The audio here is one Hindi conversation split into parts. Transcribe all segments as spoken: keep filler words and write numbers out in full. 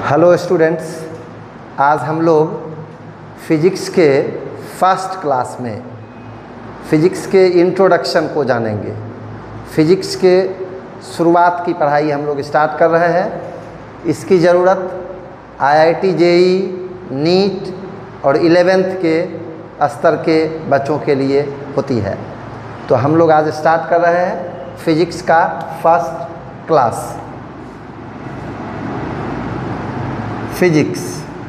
हेलो स्टूडेंट्स, आज हम लोग फिजिक्स के फर्स्ट क्लास में फिजिक्स के इंट्रोडक्शन को जानेंगे। फिजिक्स के शुरुआत की पढ़ाई हम लोग स्टार्ट कर रहे हैं। इसकी ज़रूरत आईआईटी, जेईई, नीट और इलेवेंथ के स्तर के बच्चों के लिए होती है। तो हम लोग आज स्टार्ट कर रहे हैं फिजिक्स का फर्स्ट क्लास। फिजिक्स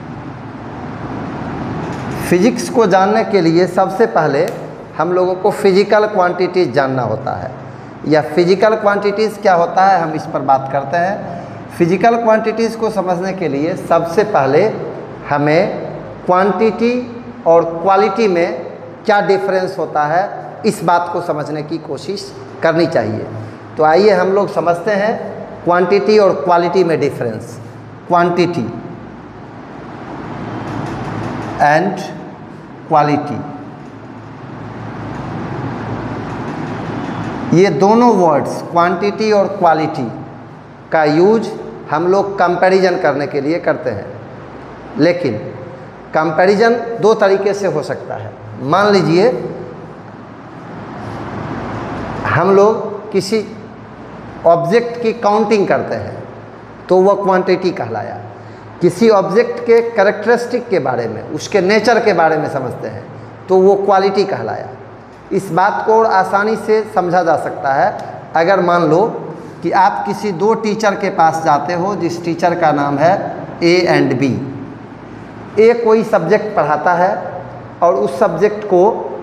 फिजिक्स को जानने के लिए सबसे पहले हम लोगों को फिजिकल क्वांटिटीज़ जानना होता है। या फिजिकल क्वांटिटीज़ क्या होता है, हम इस पर बात करते हैं। फिजिकल क्वांटिटीज़ को समझने के लिए सबसे पहले हमें क्वांटिटी और क्वालिटी में क्या डिफरेंस होता है, इस बात को समझने की कोशिश करनी चाहिए। तो आइए हम लोग समझते हैं क्वांटिटी और क्वालिटी में डिफरेंस। क्वांटिटी एंड क्वालिटी, ये दोनों वर्ड्स क्वांटिटी और क्वालिटी का यूज हम लोग कंपैरिजन करने के लिए करते हैं। लेकिन कंपैरिजन दो तरीके से हो सकता है। मान लीजिए हम लोग किसी ऑब्जेक्ट की काउंटिंग करते हैं तो वह क्वांटिटी कहलाया। किसी ऑब्जेक्ट के कैरेक्टरिस्टिक के बारे में, उसके नेचर के बारे में समझते हैं तो वो क्वालिटी कहलाया। इस बात को और आसानी से समझा जा सकता है अगर मान लो कि आप किसी दो टीचर के पास जाते हो, जिस टीचर का नाम है ए एंड बी। ए कोई सब्जेक्ट पढ़ाता है और उस सब्जेक्ट को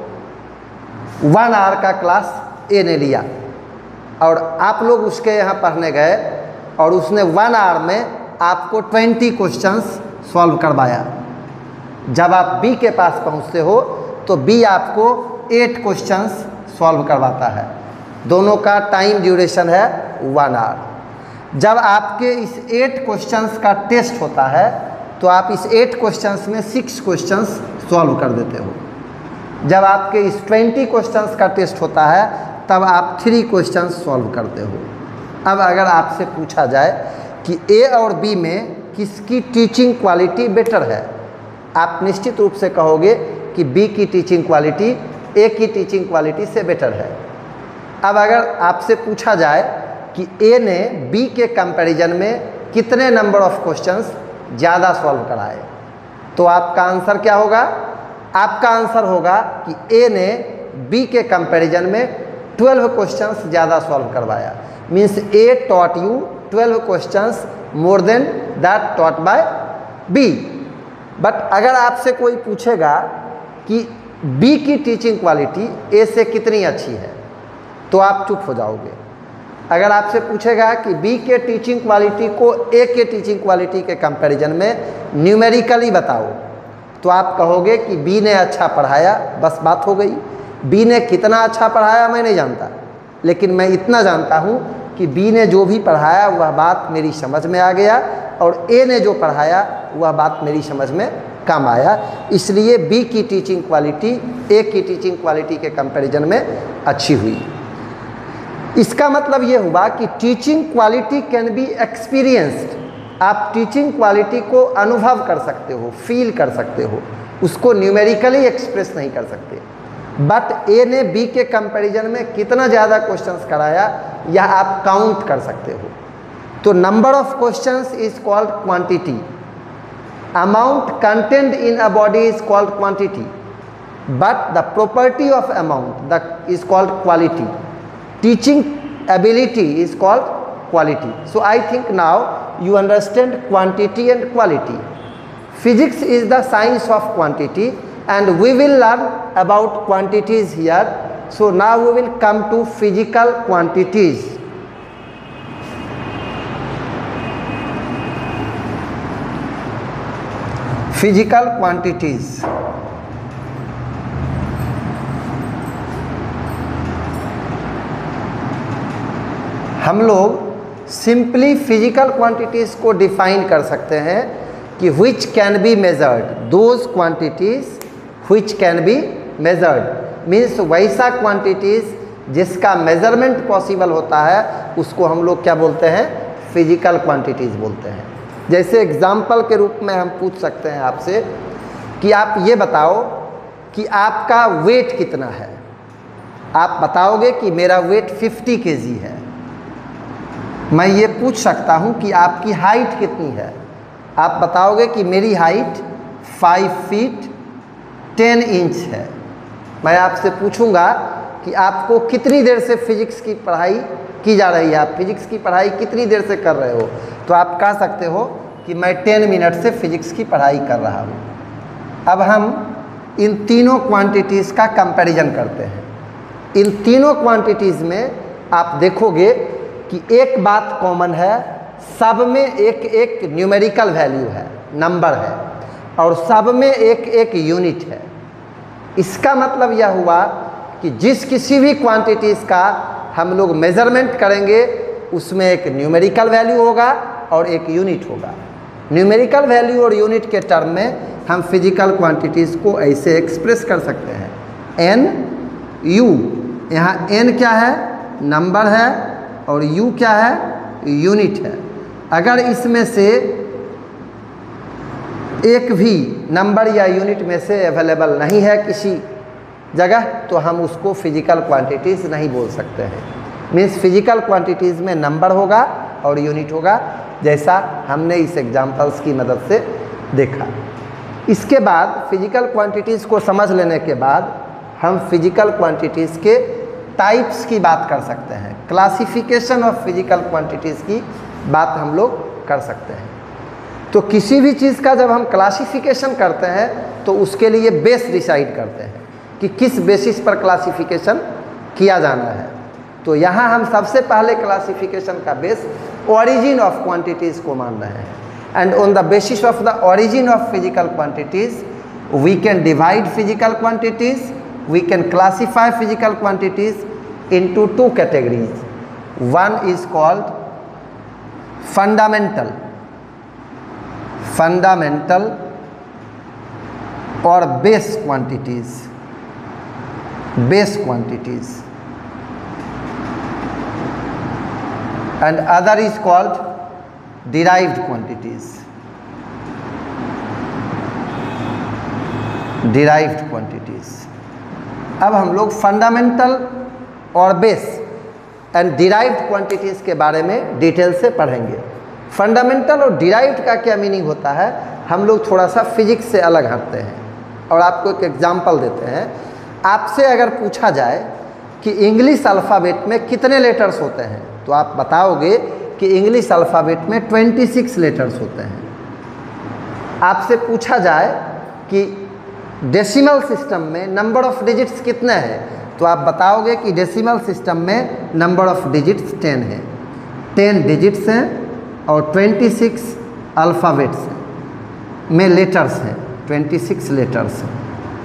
वन आवर का क्लास ए ने लिया और आप लोग उसके यहाँ पढ़ने गए और उसने वन आवर में आपको ट्वेंटी क्वेश्चंस सॉल्व करवाया। जब आप बी के पास पहुँचते हो तो बी आपको एट क्वेश्चंस सॉल्व करवाता है। दोनों का टाइम ड्यूरेशन है वन आवर। जब आपके इस एट क्वेश्चंस का टेस्ट होता है तो आप इस एट क्वेश्चंस में सिक्स क्वेश्चंस सॉल्व कर देते हो। जब आपके इस ट्वेंटी क्वेश्चंस का टेस्ट होता है तब आप थ्री क्वेश्चंस सॉल्व करते हो। अब अगर आपसे पूछा जाए कि ए और बी में किसकी टीचिंग क्वालिटी बेटर है, आप निश्चित रूप से कहोगे कि बी की टीचिंग क्वालिटी ए की टीचिंग क्वालिटी से बेटर है। अब अगर आपसे पूछा जाए कि ए ने बी के कंपैरिजन में कितने नंबर ऑफ क्वेश्चंस ज़्यादा सॉल्व कराए, तो आपका आंसर क्या होगा? आपका आंसर होगा कि ए ने बी के कंपैरिजन में ट्वेल्व क्वेश्चंस ज़्यादा सॉल्व करवाया। Means A taught you twelve questions more than that taught by B. But अगर आपसे कोई पूछेगा कि बी की टीचिंग क्वालिटी ए से कितनी अच्छी है तो आप चुप हो जाओगे। अगर आपसे पूछेगा कि बी के टीचिंग क्वालिटी को ए के टीचिंग क्वालिटी के कंपैरिजन में न्यूमेरिकली बताओ तो आप कहोगे कि बी ने अच्छा पढ़ाया, बस बात हो गई। बी ने कितना अच्छा पढ़ाया मैं नहीं जानता, लेकिन मैं इतना जानता हूँ कि बी ने जो भी पढ़ाया वह बात मेरी समझ में आ गया और ए ने जो पढ़ाया वह बात मेरी समझ में कम आया। इसलिए बी की टीचिंग क्वालिटी ए की टीचिंग क्वालिटी के कंपैरिजन में अच्छी हुई। इसका मतलब ये हुआ कि teaching quality can be experienced. आप टीचिंग क्वालिटी को अनुभव कर सकते हो, फील कर सकते हो, उसको न्यूमेरिकली एक्सप्रेस नहीं कर सकते। बट ए ने बी के कंपैरिजन में कितना ज़्यादा क्वेश्चंस कराया यह आप काउंट कर सकते हो। तो number of questions is called quantity, amount content in a body is called quantity, but the property of amount the is called quality. Teaching ability is called quality. So I think now you understand quantity and quality. Physics is the science of quantity and we will learn about quantities here. So now we will come to physical quantities. Physical quantities. हम लोग सिंपली फिजिकल क्वांटिटीज़ को डिफाइन कर सकते हैं कि which can be measured, those quantities which can be measured, means वैसा क्वांटिटीज़ जिसका मेजरमेंट पॉसिबल होता है उसको हम लोग क्या बोलते हैं? फिजिकल क्वांटिटीज़ बोलते हैं। जैसे एग्जाम्पल के रूप में हम पूछ सकते हैं आपसे कि आप ये बताओ कि आपका वेट कितना है। आप बताओगे कि मेरा वेट फिफ्टी केजी है। मैं ये पूछ सकता हूँ कि आपकी हाइट कितनी है। आप बताओगे कि मेरी height five feet ten inch है। मैं आपसे पूछूंगा कि आपको कितनी देर से फिजिक्स की पढ़ाई की जा रही है, आप फिजिक्स की पढ़ाई कितनी देर से कर रहे हो, तो आप कह सकते हो कि मैं टेन मिनट से फिजिक्स की पढ़ाई कर रहा हूँ। अब हम इन तीनों क्वांटिटीज़ का कंपैरिजन करते हैं। इन तीनों क्वांटिटीज़ में आप देखोगे कि एक बात कॉमन है, सब में एक एक न्यूमेरिकल वैल्यू है, नंबर है, और सब में एक एक यूनिट है। इसका मतलब यह हुआ कि जिस किसी भी क्वांटिटीज़ का हम लोग मेज़रमेंट करेंगे उसमें एक न्यूमेरिकल वैल्यू होगा और एक यूनिट होगा। न्यूमेरिकल वैल्यू और यूनिट के टर्म में हम फिजिकल क्वांटिटीज़ को ऐसे एक्सप्रेस कर सकते हैं, एन यू। यहाँ एन क्या है, नंबर है, और यू क्या है, यूनिट है। अगर इसमें से एक भी नंबर या यूनिट में से अवेलेबल नहीं है किसी जगह, तो हम उसको फिजिकल क्वांटिटीज़ नहीं बोल सकते हैं। मीन्स फिजिकल क्वांटिटीज़ में नंबर होगा और यूनिट होगा, जैसा हमने इस एग्जांपल्स की मदद से देखा। इसके बाद फिजिकल क्वांटिटीज़ को समझ लेने के बाद हम फिजिकल क्वांटिटीज़ के टाइप्स की बात कर सकते हैं, क्लासिफिकेशन ऑफ फिजिकल क्वांटिटीज़ की बात हम लोग कर सकते हैं। तो किसी भी चीज़ का जब हम क्लासिफिकेशन करते हैं तो उसके लिए बेस डिसाइड करते हैं कि किस बेसिस पर क्लासिफिकेशन किया जाना है। तो यहाँ हम सबसे पहले क्लासिफिकेशन का बेस ओरिजिन ऑफ क्वांटिटीज़ को मान रहे हैं, and on the basis of the origin of physical quantities we can divide physical quantities, we can classify physical quantities into two categories. One is called fundamental fundamental और base quantities base quantities, and other is called derived quantities derived quantities। अब हम लोग फंडामेंटल और बेस एंड डिराइव्ड क्वांटिटीज़ के बारे में डिटेल से पढ़ेंगे। फंडामेंटल और डिराइव्ड का क्या मीनिंग होता है, हम लोग थोड़ा सा फिजिक्स से अलग हटते हैं और आपको एक एग्जांपल देते हैं। आपसे अगर पूछा जाए कि इंग्लिश अल्फ़ाबेट में कितने लेटर्स होते हैं, तो आप बताओगे कि इंग्लिश अल्फ़ाबेट में छब्बीस लेटर्स होते हैं। आपसे पूछा जाए कि डेसिमल सिस्टम में नंबर ऑफ़ डिजिट्स कितने हैं, तो आप बताओगे कि डेसिमल सिस्टम में नंबर ऑफ़ डिजिट्स टेन है, टेन डिजिट्स हैं और छब्बीस अल्फ़ाबेट्स हैं में लेटर्स हैं, छब्बीस लेटर्स हैं।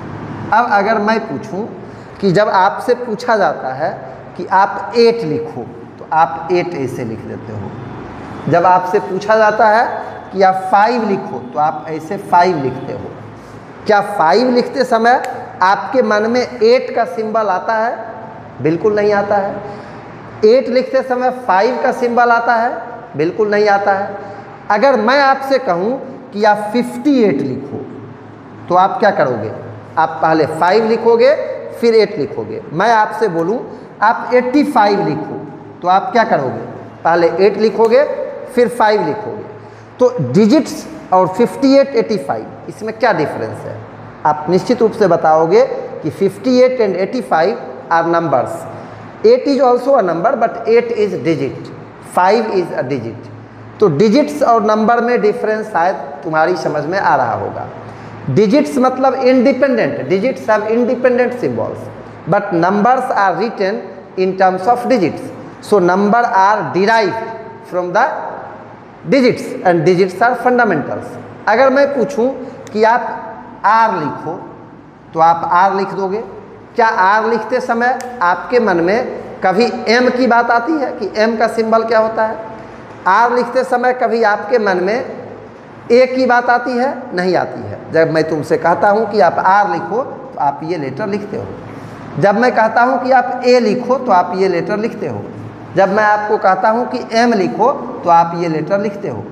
अब अगर मैं पूछूं कि जब आपसे पूछा जाता है कि आप एट लिखो, तो आप एट ऐसे लिख देते हो। जब आपसे पूछा जाता है कि आप फाइव लिखो, तो आप ऐसे फाइव लिखते हो। क्या फाइव लिखते समय आपके मन में एट का सिंबल आता है? बिल्कुल नहीं आता है। एट लिखते समय फाइव का सिंबल आता है? बिल्कुल नहीं आता है। अगर मैं आपसे कहूँ कि आप फिफ्टी एट लिखो, तो आप क्या करोगे? आप पहले फाइव लिखोगे फिर एट लिखोगे। मैं आपसे बोलूं आप एट्टी फाइव लिखो, तो आप क्या करोगे? पहले एट लिखोगे फिर फाइव लिखोगे। तो डिजिट्स और फिफ्टी एट, एट्टी फाइव, इसमें क्या डिफरेंस है? आप निश्चित रूप से बताओगे कि fifty eight and eighty five are numbers. Eight is also a number but eight is digit, five is a digit. तो डिजिट्स और नंबर में डिफरेंस शायद तुम्हारी समझ में आ रहा होगा। डिजिट्स मतलब independent, digits have independent symbols, but numbers are written in terms of digits. So number are derived from the digits and digits are fundamentals. अगर मैं पूछूं कि आप आर लिखो, तो आप आर लिख दोगे। क्या आर लिखते समय आपके मन में कभी एम की बात आती है कि एम का सिंबल क्या होता है? आर लिखते समय कभी आपके मन में ए की बात आती है? नहीं आती है। जब मैं तुमसे कहता हूं कि आप आर लिखो, तो आप ये लेटर लिखते हो। जब मैं कहता हूं कि आप ए लिखो, तो आप ये लेटर लिखते हो। जब मैं आपको कहता हूं कि एम लिखो, तो आप ये लेटर लिखते हो।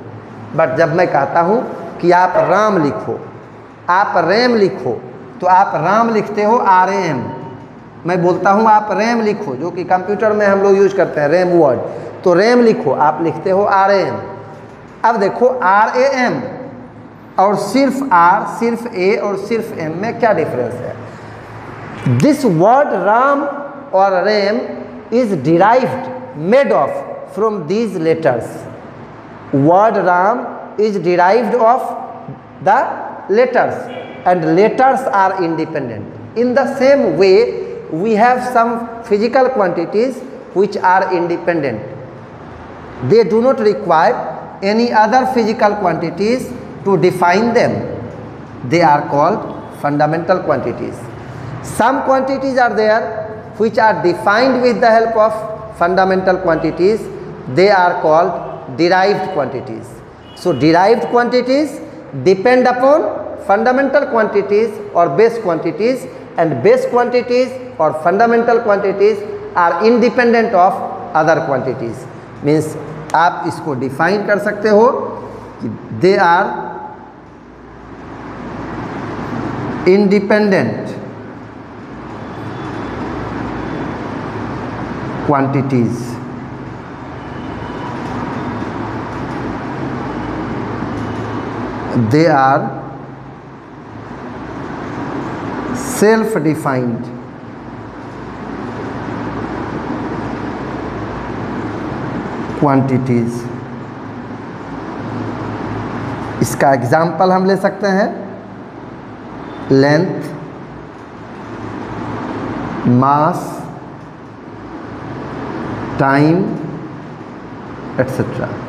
बट जब मैं कहता हूँ कि आप राम लिखो, आप रैम लिखो, तो आप राम लिखते हो आर ए एम। मैं बोलता हूँ आप रैम लिखो, जो कि कंप्यूटर में हम लोग यूज करते हैं रैम वर्ड, तो रैम लिखो, आप लिखते हो आर ए एम। अब देखो आर ए एम और सिर्फ आर, सिर्फ ए और सिर्फ एम में क्या डिफरेंस है? दिस वर्ड राम और ram is derived, made of from these letters. word ram is derived of the letters, and letters are independent. In the same way, we have some physical quantities which are independent. They do not require any other physical quantities to define them. They are called fundamental quantities. Some quantities are there which are defined with the help of fundamental quantities. They are called derived quantities. So derived quantities depend upon fundamental quantities or base quantities, and base quantities or fundamental quantities are independent of other quantities. Means आप इसको define कर सकते हो कि they are independent quantities. They are self-defined quantities. इसका एग्जाम्पल हम ले सकते हैं लेंथ, मास, टाइम एटसेट्रा।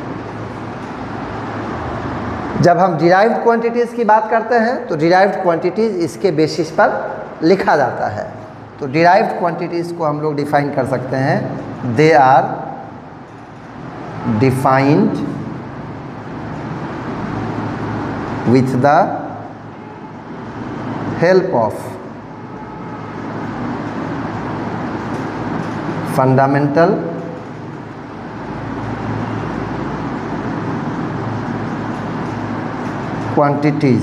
जब हम डिराइव्ड क्वांटिटीज़ की बात करते हैं तो डिराइव्ड क्वांटिटीज़ इसके बेसिस पर लिखा जाता है। तो डिराइव्ड क्वांटिटीज़ को हम लोग डिफाइन कर सकते हैं, they are defined with the help of fundamental quantities,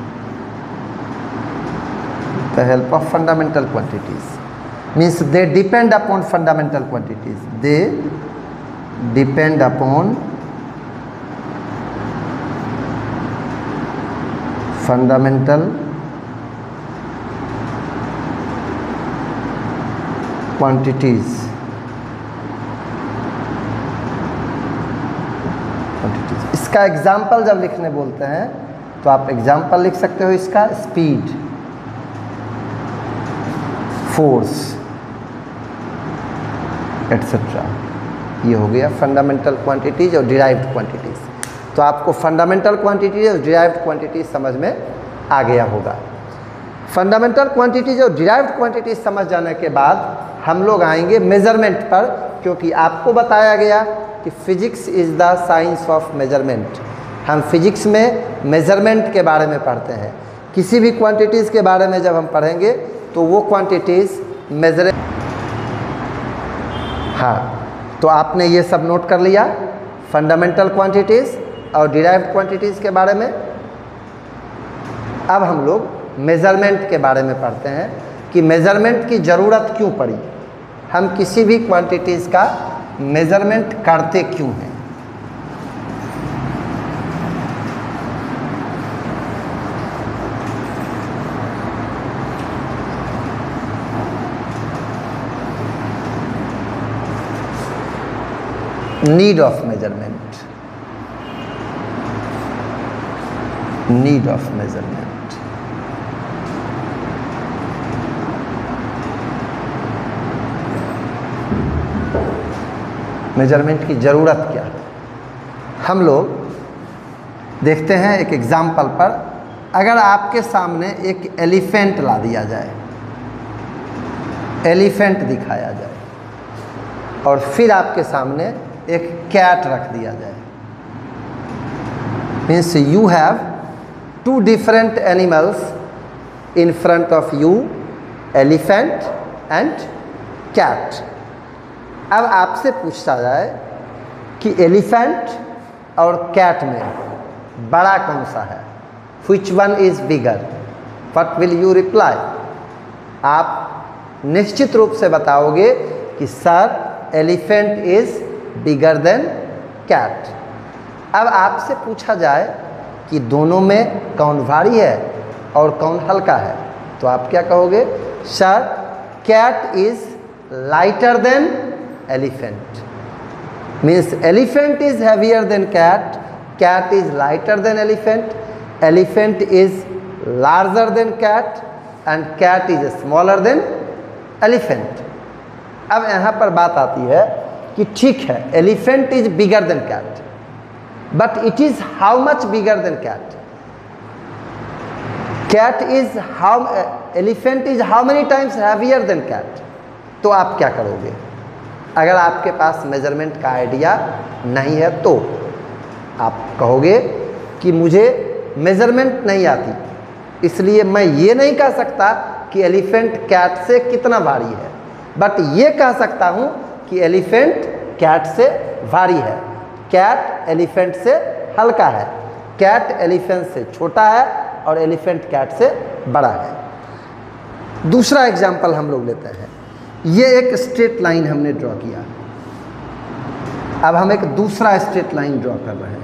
the help of fundamental quantities. Means they depend upon fundamental quantities. They depend upon fundamental quantities. quantities. इसका एग्जाम्पल जब लिखने बोलते हैं तो आप एग्जाम्पल लिख सकते हो इसका, स्पीड, फोर्स एटसेट्रा। ये हो गया फंडामेंटल क्वांटिटीज और डिराइव्ड क्वांटिटीज। तो आपको फंडामेंटल क्वांटिटीज और डिराइव्ड क्वांटिटीज समझ में आ गया होगा। फंडामेंटल क्वांटिटीज और डिराइव्ड क्वांटिटीज समझ जाने के बाद हम लोग आएंगे मेजरमेंट पर, क्योंकि आपको बताया गया कि physics is the science of measurement. हम फिजिक्स में मेजरमेंट के बारे में पढ़ते हैं। किसी भी क्वांटिटीज़ के बारे में जब हम पढ़ेंगे तो वो क्वांटिटीज़ मेजर। हाँ, तो आपने ये सब नोट कर लिया फंडामेंटल क्वांटिटीज़ और डिराइव्ड क्वांटिटीज़ के बारे में। अब हम लोग मेजरमेंट के बारे में पढ़ते हैं कि मेजरमेंट की ज़रूरत क्यों पड़ी, हम किसी भी क्वांटिटीज़ का मेजरमेंट करते क्यों हैं। Need of measurement, need of measurement. Measurement की ज़रूरत क्या है? हम लोग देखते हैं एक एग्जाम्पल पर, अगर आपके सामने एक एलिफेंट ला दिया जाए, एलिफेंट दिखाया जाए, और फिर आपके सामने एक कैट रख दिया जाए, means you have two different animals in front of you, elephant and cat. अब आपसे पूछा जाए कि एलिफेंट और कैट में बड़ा कौन सा है? Which one is bigger? What will you reply? आप निश्चित रूप से बताओगे कि sir elephant is bigger than cat. अब आपसे पूछा जाए कि दोनों में कौन भारी है और कौन हल्का है, तो आप क्या कहोगे? Sir cat is lighter than elephant, means elephant is heavier than cat, cat is lighter than elephant, elephant is larger than cat and cat is smaller than elephant. अब यहाँ पर बात आती है कि ठीक है elephant is bigger than cat, but it is how much bigger than cat? Cat is how, elephant is how many times heavier than cat? तो आप क्या करोगे? अगर आपके पास मेजरमेंट का आइडिया नहीं है तो आप कहोगे कि मुझे मेजरमेंट नहीं आती, इसलिए मैं ये नहीं कह सकता कि एलिफेंट कैट से कितना भारी है, बट ये कह सकता हूँ कि एलिफेंट कैट से भारी है, कैट एलिफेंट से हल्का है, कैट एलिफेंट से छोटा है और एलिफेंट कैट से बड़ा है। दूसरा एग्जाम्पल हम लोग लेते हैं। ये एक स्ट्रेट लाइन हमने ड्रॉ किया, अब हम एक दूसरा स्ट्रेट लाइन ड्रॉ कर रहे हैं।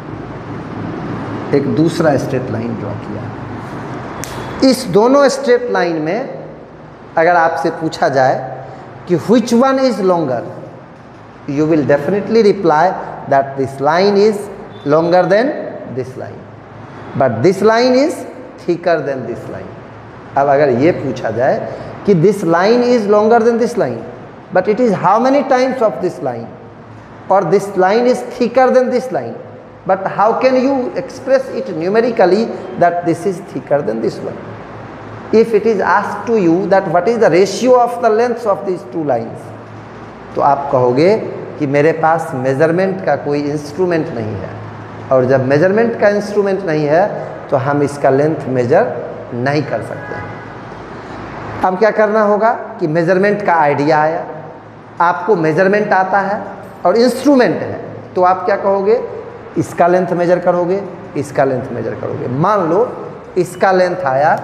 एक दूसरा स्ट्रेट लाइन ड्रॉ किया। इस दोनों स्ट्रेट लाइन में अगर आपसे पूछा जाए कि which one is longer, you will definitely reply that this line is longer than this line, but this line is thicker than this line. अब अगर ये पूछा जाए कि this line is longer than this line, but it is how many times of this line, or this line is thicker than this line, but how can you express it numerically that this is thicker than this one? If it is asked to you that what is the ratio of the lengths of these two lines, तो आप कहोगे कि मेरे पास मेजरमेंट का कोई इंस्ट्रूमेंट नहीं है, और जब मेजरमेंट का इंस्ट्रूमेंट नहीं है तो हम इसका लेंथ मेजर नहीं कर सकते हैं। अब क्या करना होगा कि मेजरमेंट का आइडिया आया, आपको मेजरमेंट आता है और इंस्ट्रूमेंट है, तो आप क्या कहोगे? इसका लेंथ मेजर करोगे, इसका लेंथ मेजर करोगे। मान लो इसका लेंथ आया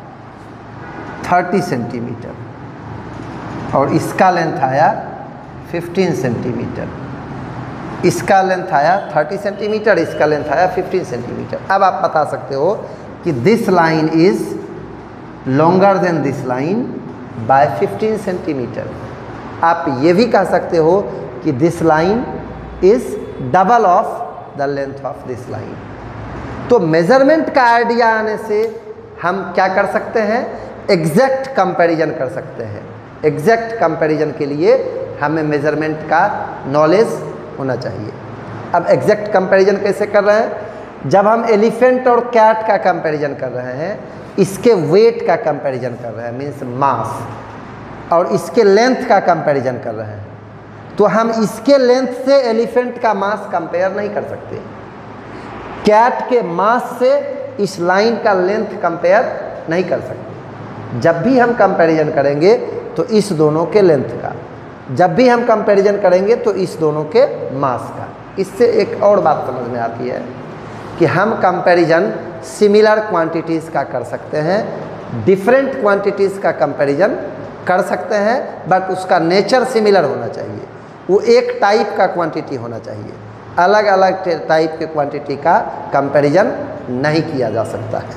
तीस सेंटीमीटर और इसका लेंथ आया पंद्रह सेंटीमीटर, इसका लेंथ आया तीस सेंटीमीटर, इसका लेंथ आया पंद्रह सेंटीमीटर। अब आप बता सकते हो कि this line is longer than this line by पंद्रह सेंटीमीटर। आप ये भी कह सकते हो कि this line is double of the length of this line. तो मेजरमेंट का आइडिया आने से हम क्या कर सकते हैं? एग्जैक्ट कंपैरिजन कर सकते हैं। एग्जैक्ट कंपैरिजन के लिए हमें मेजरमेंट का नॉलेज होना चाहिए। अब एग्जैक्ट कंपैरिजन कैसे कर रहे हैं? जब हम एलिफेंट और कैट का कंपैरिजन कर रहे हैं, इसके वेट का कंपैरिजन कर रहे हैं, मीन्स मास, और इसके लेंथ का कंपैरिजन कर रहे हैं, तो हम इसके लेंथ से एलिफेंट का मास कंपेयर नहीं कर सकते। कैट के मास से इस लाइन का लेंथ कंपेयर नहीं कर सकते। जब भी हम कंपैरिजन करेंगे तो इस दोनों के लेंथ का, जब भी हम कंपैरिजन करेंगे तो इस दोनों के मास का। इससे एक और बात समझ में आती है कि हम कंपैरिजन सिमिलर क्वांटिटीज़ का कर सकते हैं, डिफरेंट क्वांटिटीज़ का कंपैरिजन कर सकते हैं, बट उसका नेचर सिमिलर होना चाहिए। वो एक टाइप का क्वांटिटी होना चाहिए, अलग अलग टाइप के क्वांटिटी का कंपैरिजन नहीं किया जा सकता है।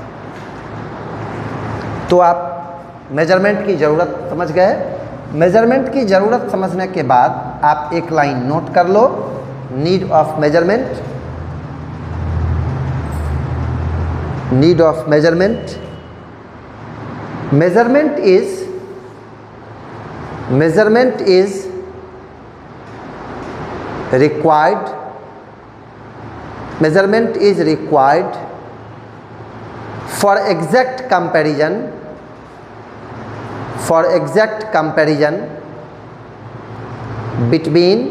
तो आप मेजरमेंट की ज़रूरत समझ गए। मेजरमेंट की ज़रूरत समझने के बाद आप एक लाइन नोट कर लो, need of measurement, need of measurement. Measurement is measurement is required measurement is required for exact comparison for exact comparison between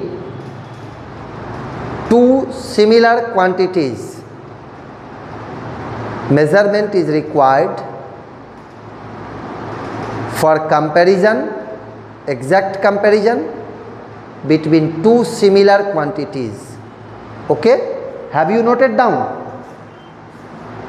two similar quantities. Measurement is required for comparison, exact comparison between two similar quantities. Okay, have you noted down?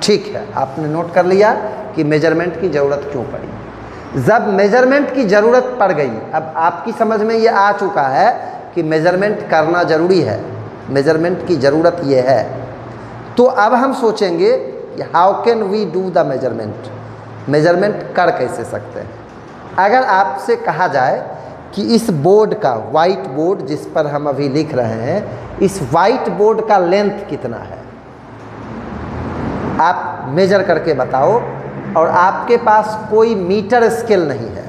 ठीक है, आपने नोट कर लिया कि मेजरमेंट की ज़रूरत क्यों पड़ी। जब मेजरमेंट की ज़रूरत पड़ गई, अब आपकी समझ में ये आ चुका है कि मेजरमेंट करना ज़रूरी है, मेजरमेंट की ज़रूरत ये है, तो अब हम सोचेंगे कि how can we do the measurement, measurement कर कैसे सकते हैं। अगर आपसे कहा जाए कि इस बोर्ड का, वाइट बोर्ड जिस पर हम अभी लिख रहे हैं, इस वाइट बोर्ड का लेंथ कितना है, आप मेजर करके बताओ, और आपके पास कोई मीटर स्केल नहीं है,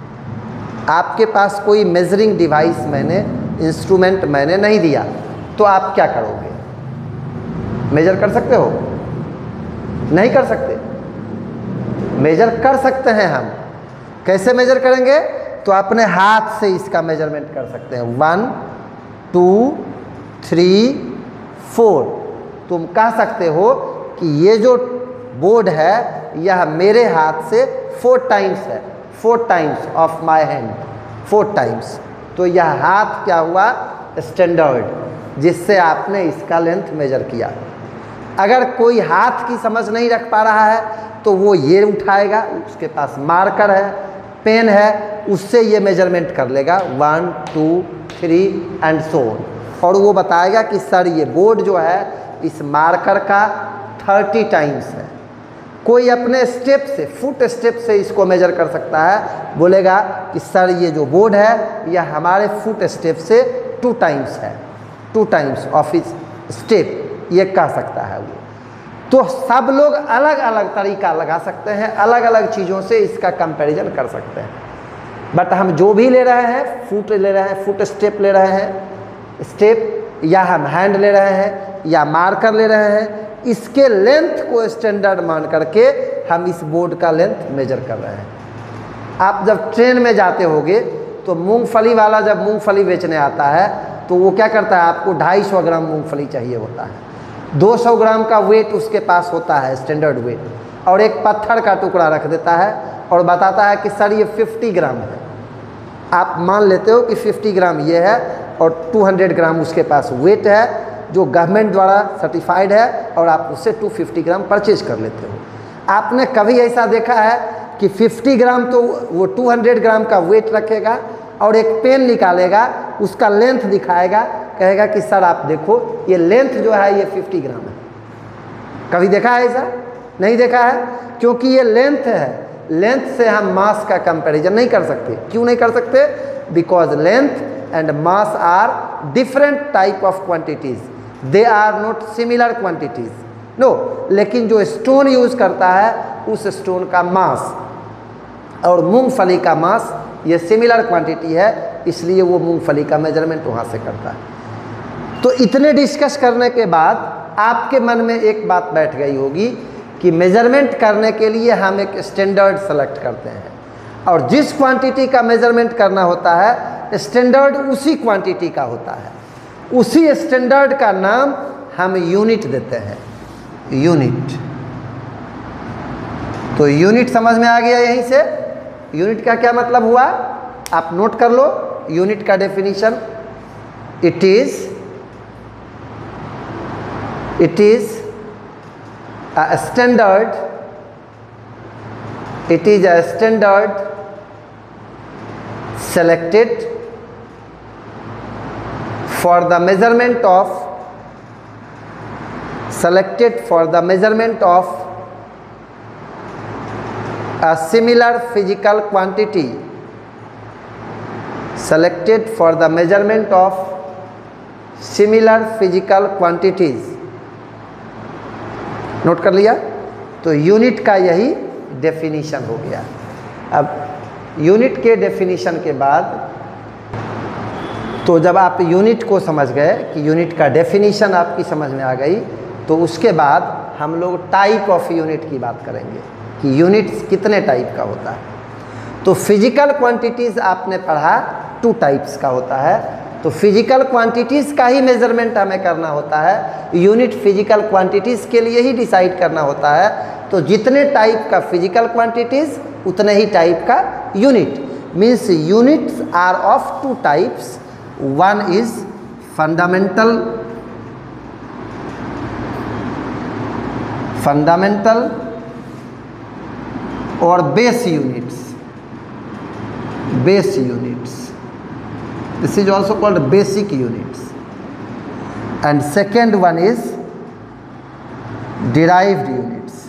आपके पास कोई मेजरिंग डिवाइस मैंने, इंस्ट्रूमेंट मैंने नहीं दिया, तो आप क्या करोगे? मेजर कर सकते हो? नहीं कर सकते। मेजर कर सकते हैं हम। कैसे मेजर करेंगे? तो अपने हाथ से इसका मेजरमेंट कर सकते हैं। One two three four. तुम कह सकते हो कि ये जो बोर्ड है यह मेरे हाथ से फोर टाइम्स है, four times of my hand, four times. तो यह हाथ क्या हुआ? स्टैंडर्ड, जिससे आपने इसका लेंथ मेजर किया। अगर कोई हाथ की समझ नहीं रख पा रहा है तो वो ये उठाएगा, उसके पास मार्कर है, पेन है, उससे ये मेजरमेंट कर लेगा, one two three and so on, और वो बताएगा कि सर ये बोर्ड जो है इस मार्कर का थर्टी टाइम्स है। कोई अपने स्टेप से, फुट स्टेप से इसको मेजर कर सकता है, बोलेगा कि सर ये जो बोर्ड है यह हमारे फुट स्टेप से टू टाइम्स है, टू टाइम्स ऑफ इस स्टेप, ये कह सकता है वो। तो सब लोग अलग अलग तरीका लगा सकते हैं, अलग अलग चीज़ों से इसका कंपैरिजन कर सकते हैं। बट हम जो भी ले रहे हैं, फुट ले रहे हैं, फुट स्टेप ले रहे हैं, स्टेप, या हम हैंड ले रहे हैं, या मार्कर ले रहे हैं, इसके लेंथ को स्टैंडर्ड मान करके हम इस बोर्ड का लेंथ मेजर कर रहे हैं। आप जब ट्रेन में जाते होगे तो मूंगफली वाला जब मूंगफली बेचने आता है तो वो क्या करता है, आपको ढाई सौ ग्राम मूंगफली चाहिए होता है, दो सौ ग्राम का वेट उसके पास होता है, स्टैंडर्ड वेट, और एक पत्थर का टुकड़ा रख देता है और बताता है कि सर ये पचास ग्राम है। आप मान लेते हो कि पचास ग्राम ये है और दो सौ ग्राम उसके पास वेट है जो गवर्नमेंट द्वारा सर्टिफाइड है, और आप उससे दो सौ पचास ग्राम परचेज कर लेते हो। आपने कभी ऐसा देखा है कि पचास ग्राम तो वो दो सौ ग्राम का वेट रखेगा और एक पेन निकालेगा, उसका लेंथ दिखाएगा, कहेगा कि सर आप देखो ये लेंथ जो है ये पचास ग्राम है? कभी देखा है ऐसा? नहीं देखा है, क्योंकि ये लेंथ है, लेंथ से हम मास का कंपैरिजन नहीं कर सकते। क्यों नहीं कर सकते? Because length and mass are different type of quantities, they are not similar quantities, no. लेकिन जो स्टोन यूज करता है उस स्टोन का मास और मूंगफली का मास ये सिमिलर क्वांटिटी है, इसलिए वो मूंगफली का मेजरमेंट वहाँ से करता है। तो इतने डिस्कस करने के बाद आपके मन में एक बात बैठ गई होगी कि मेजरमेंट करने के लिए हम एक स्टैंडर्ड सेलेक्ट करते हैं, और जिस क्वांटिटी का मेजरमेंट करना होता है स्टैंडर्ड उसी क्वांटिटी का होता है, उसी स्टैंडर्ड का नाम हम यूनिट देते हैं, यूनिट। तो यूनिट समझ में आ गया? यहीं से यूनिट का क्या मतलब हुआ आप नोट कर लो। यूनिट का definition, it is it is a standard, it is a standard selected for the measurement of selected for the measurement of a similar physical quantity, selected for the measurement of similar physical quantities। Note कर लिया? तो यूनिट का यही डेफिनीशन हो गया। अब यूनिट के डेफिनीशन के बाद, तो जब आप यूनिट को समझ गए कि यूनिट का डेफिनीशन आपकी समझ में आ गई, तो उसके बाद हम लोग टाइप ऑफ यूनिट की बात करेंगे कि यूनिट्स कितने टाइप का होता है। तो फिजिकल क्वांटिटीज़ आपने पढ़ा टू टाइप्स का होता है, तो फिजिकल क्वांटिटीज़ का ही मेजरमेंट हमें करना होता है, यूनिट फिजिकल क्वांटिटीज़ के लिए ही डिसाइड करना होता है। तो जितने टाइप का फिजिकल क्वांटिटीज़ उतने ही टाइप का unit, means units are of two types, one is fundamental fundamental और base units, base units, this is also called basic units, and second one is derived units,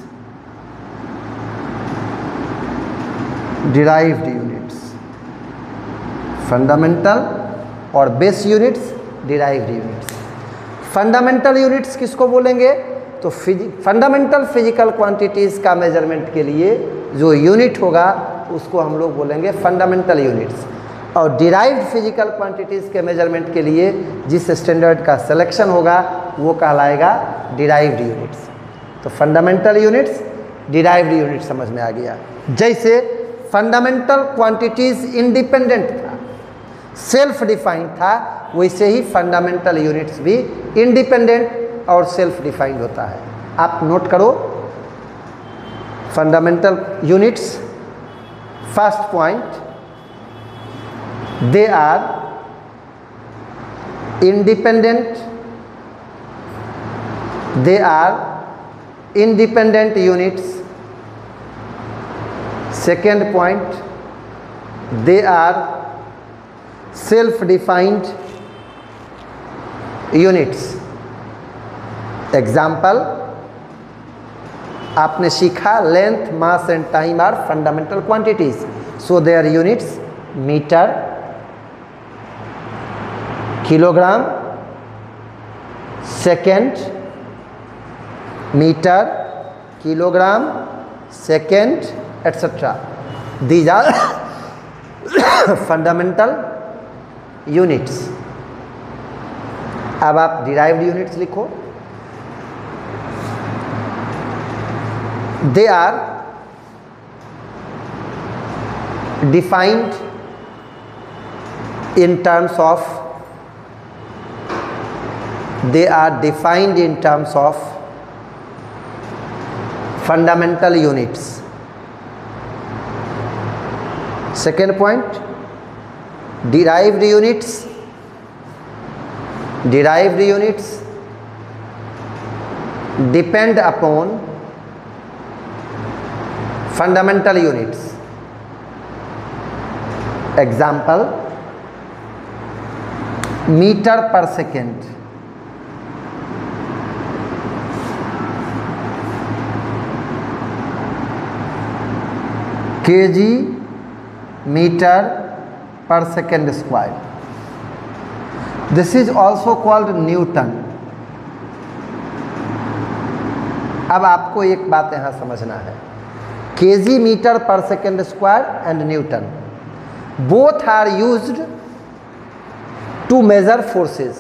derived units, fundamental और base units, derived units. Fundamental units किसको बोलेंगे? तो फंडामेंटल फिजिकल क्वांटिटीज़ का मेजरमेंट के लिए जो यूनिट होगा उसको हम लोग बोलेंगे फंडामेंटल यूनिट्स, और डिराइव्ड फिजिकल क्वांटिटीज़ के मेजरमेंट के लिए जिस स्टैंडर्ड का सिलेक्शन होगा वो कहलाएगा डिराइव्ड यूनिट्स। तो फंडामेंटल यूनिट्स, डिराइव्ड यूनिट समझ में आ गया। जैसे फंडामेंटल क्वांटिटीज़ इंडिपेंडेंट था, सेल्फ डिफाइंड था, वैसे ही फंडामेंटल यूनिट्स भी इंडिपेंडेंट और सेल्फ डिफाइंड होता है। आप नोट करो fundamental units. First point, they are independent, they are independent units. Second point, they are self defined units. Example आपने सीखा length, mass and time are fundamental quantities, so their units metre, kilogram, second, metre, kilogram, second, etcetera, these are fundamental units. अब आप डिराइव्ड यूनिट्स लिखो। They are defined in terms of they are defined in terms of fundamental units. Second point, derived units, derived units depend upon fundamental units. Example, meter per second, kg meter per second square. This is also called Newton. अब आपको एक बात यहाँ समझना है, kg meter per second square and Newton both are used to measure forces.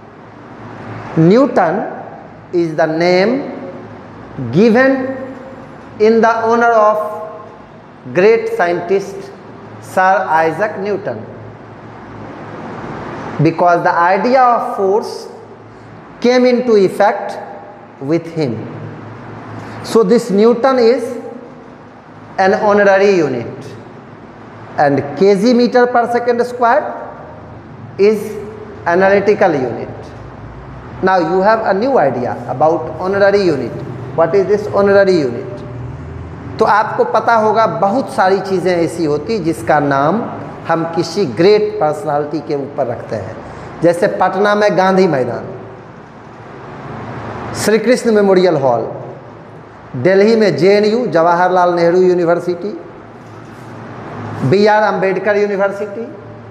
Newton is the name given in the honor of great scientist Sir Isaac Newton, because the idea of force came into effect with him. So this Newton is an honorary unit, and kg meter per second square is analytical unit. Now you have a new idea about honorary unit. What is this honorary unit? तो आपको पता होगा बहुत सारी चीज़ें ऐसी होती जिसका नाम हम किसी ग्रेट पर्सनालिटी के ऊपर रखते हैं। जैसे पटना में गांधी मैदान, श्री कृष्ण मेमोरियल हॉल, दिल्ली में J N U Jawaharlal Nehru university, B R Ambedkar university.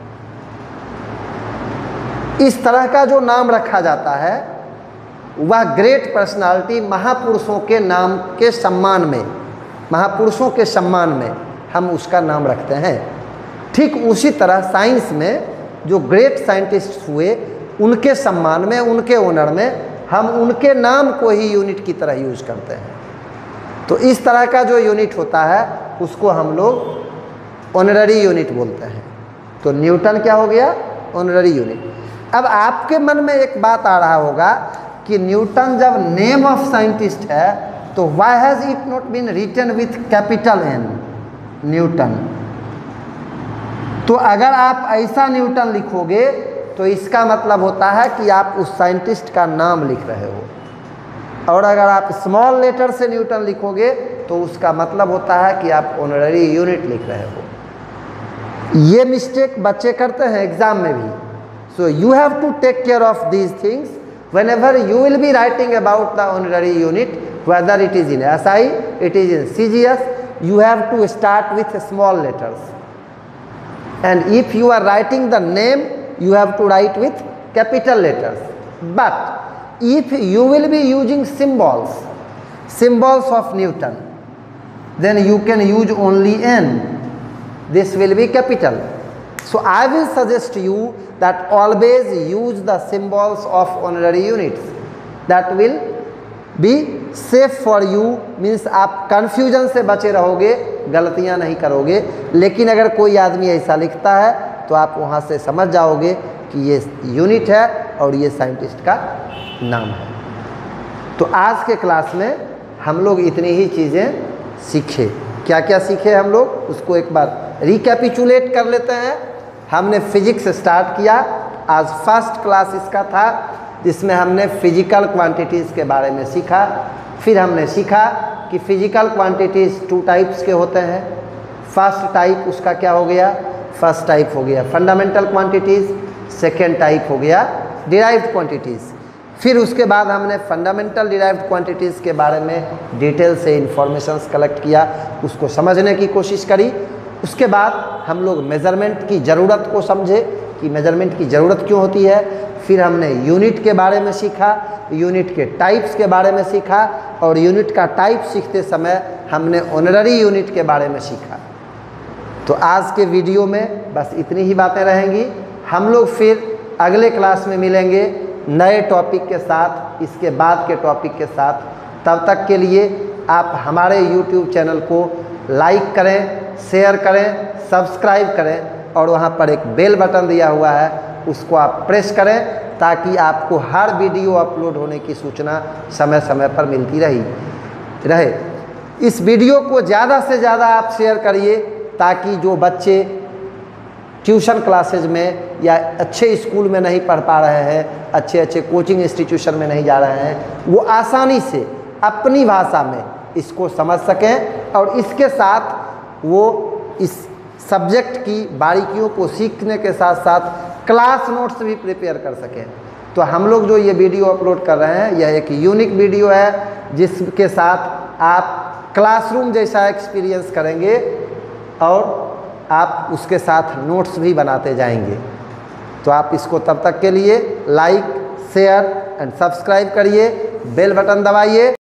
इस तरह का जो नाम रखा जाता है वह ग्रेट पर्सनालिटी, महापुरुषों के नाम के सम्मान में, महापुरुषों के सम्मान में हम उसका नाम रखते हैं। ठीक उसी तरह साइंस में जो ग्रेट साइंटिस्ट हुए उनके सम्मान में, उनके ऑनर में हम उनके नाम को ही यूनिट की तरह यूज करते हैं। तो इस तरह का जो यूनिट होता है उसको हम लोग ऑनररी यूनिट बोलते हैं। तो न्यूटन क्या हो गया? Honorary unit. अब आपके मन में एक बात आ रहा होगा कि न्यूटन जब नेम ऑफ साइंटिस्ट है तो why has it not been written with capital N, Newton. तो अगर आप ऐसा न्यूटन लिखोगे तो इसका मतलब होता है कि आप उस साइंटिस्ट का नाम लिख रहे हो। और अगर आप स्मॉल लेटर से न्यूटन लिखोगे तो उसका मतलब होता है कि आप ऑनररी यूनिट लिख रहे हो। ये मिस्टेक बच्चे करते हैं एग्जाम में भी। So you have to take care of these things whenever you will be writing about the honorary unit, whether it is in S I, it is in C G S, you have to start with small letters. And if you are writing the name, you have to write with capital letters. But if you will be using symbols, symbols of Newton, then you can use only N. This will be capital. So I will suggest you that always use the symbols of honorary units. That will be safe for you, means आप confusion से बचे रहोगे, गलतियाँ नहीं करोगे। लेकिन अगर कोई आदमी ऐसा लिखता है तो आप वहाँ से समझ जाओगे कि ये यूनिट है और ये साइंटिस्ट का नाम है। तो आज के क्लास में हम लोग इतनी ही चीज़ें सीखे। क्या क्या सीखे हम लोग, उसको एक बार रिकैपिचुलेट कर लेते हैं। हमने फिजिक्स स्टार्ट किया, आज फर्स्ट क्लास इसका था, जिसमें हमने फिजिकल क्वांटिटीज़ के बारे में सीखा। फिर हमने सीखा कि फिजिकल क्वांटिटीज़ टू टाइप्स के होते हैं। फर्स्ट टाइप उसका क्या हो गया, फर्स्ट टाइप हो गया फंडामेंटल क्वांटिटीज़, सेकेंड टाइप हो गया डिराइव्ड क्वांटिटीज़। फिर उसके बाद हमने फंडामेंटल डिराइव्ड क्वांटिटीज़ के बारे में डिटेल से इंफॉर्मेशंस कलेक्ट किया, उसको समझने की कोशिश करी। उसके बाद हम लोग मेज़रमेंट की ज़रूरत को समझे कि मेज़रमेंट की ज़रूरत क्यों होती है। फिर हमने यूनिट के बारे में सीखा, यूनिट के टाइप्स के बारे में सीखा, और यूनिट का टाइप सीखते समय हमने ऑनररी यूनिट के बारे में सीखा। तो आज के वीडियो में बस इतनी ही बातें रहेंगी। हम लोग फिर अगले क्लास में मिलेंगे नए टॉपिक के साथ, इसके बाद के टॉपिक के साथ। तब तक के लिए आप हमारे यूट्यूब चैनल को लाइक करें, शेयर करें, सब्सक्राइब करें, और वहाँ पर एक बेल बटन दिया हुआ है, उसको आप प्रेस करें ताकि आपको हर वीडियो अपलोड होने की सूचना समय समय पर मिलती रही रहे। इस वीडियो को ज़्यादा से ज़्यादा आप शेयर करिए ताकि जो बच्चे ट्यूशन क्लासेज में या अच्छे स्कूल में नहीं पढ़ पा रहे हैं, अच्छे अच्छे कोचिंग इंस्टीट्यूशन में नहीं जा रहे हैं, वो आसानी से अपनी भाषा में इसको समझ सकें और इसके साथ वो इस सब्जेक्ट की बारीकियों को सीखने के साथ साथ क्लास नोट्स भी प्रिपेयर कर सकें। तो हम लोग जो ये वीडियो अपलोड कर रहे हैं, यह एक यूनिक वीडियो है जिसके साथ आप क्लासरूम जैसा एक्सपीरियंस करेंगे और आप उसके साथ नोट्स भी बनाते जाएंगे। तो आप इसको तब तक के लिए लाइक, शेयर एंड सब्सक्राइब करिए, बेल बटन दबाइए।